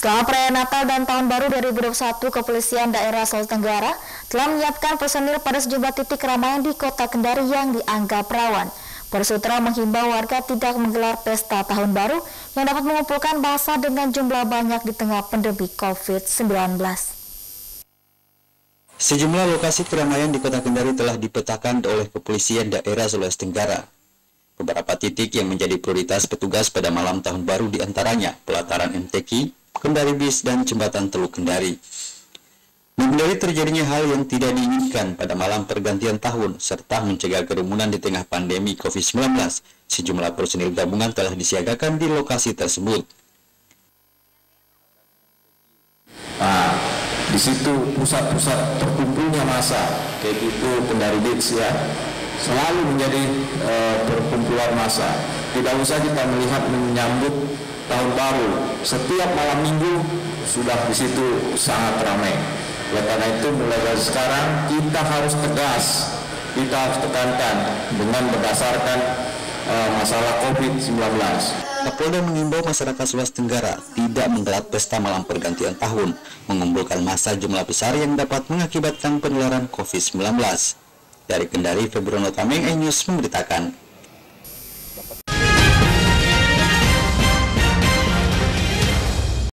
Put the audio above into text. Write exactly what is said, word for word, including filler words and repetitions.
Selama perayaan Natal dan Tahun Baru dua ribu dua puluh satu, Kepolisian Daerah Sulawesi Tenggara telah menyiapkan personil pada sejumlah titik keramaian di Kota Kendari yang dianggap rawan. Polisi Ultra menghimbau warga tidak menggelar pesta Tahun Baru yang dapat mengumpulkan massa dengan jumlah banyak di tengah pandemi covid sembilan belas. Sejumlah lokasi keramaian di Kota Kendari telah dipetakan oleh Kepolisian Daerah Sulawesi Tenggara. Beberapa titik yang menjadi prioritas petugas pada malam Tahun Baru diantaranya pelataran M T Q, Kendari Bis, dan Jembatan Teluk Kendari. Menghindari terjadinya hal yang tidak diinginkan pada malam pergantian tahun, serta mencegah kerumunan di tengah pandemi covid sembilan belas, sejumlah personil gabungan telah disiagakan di lokasi tersebut. Nah, di situ pusat-pusat terkumpulnya massa, kayak itu Kendari Beach ya, selalu menjadi e, perkumpulan massa. Tidak usah kita melihat menyambut Tahun Baru, setiap malam minggu sudah di situ sangat ramai. Oleh karena itu mulai dari sekarang kita harus tegas, kita harus tekankan dengan berdasarkan e, masalah covid sembilan belas. Kapolda mengimbau masyarakat Sulawesi Tenggara tidak menggelar pesta malam pergantian tahun, mengumpulkan massa jumlah besar yang dapat mengakibatkan penularan covid sembilan belas. Dari Kendari, Februari Tameng, iNews memberitakan.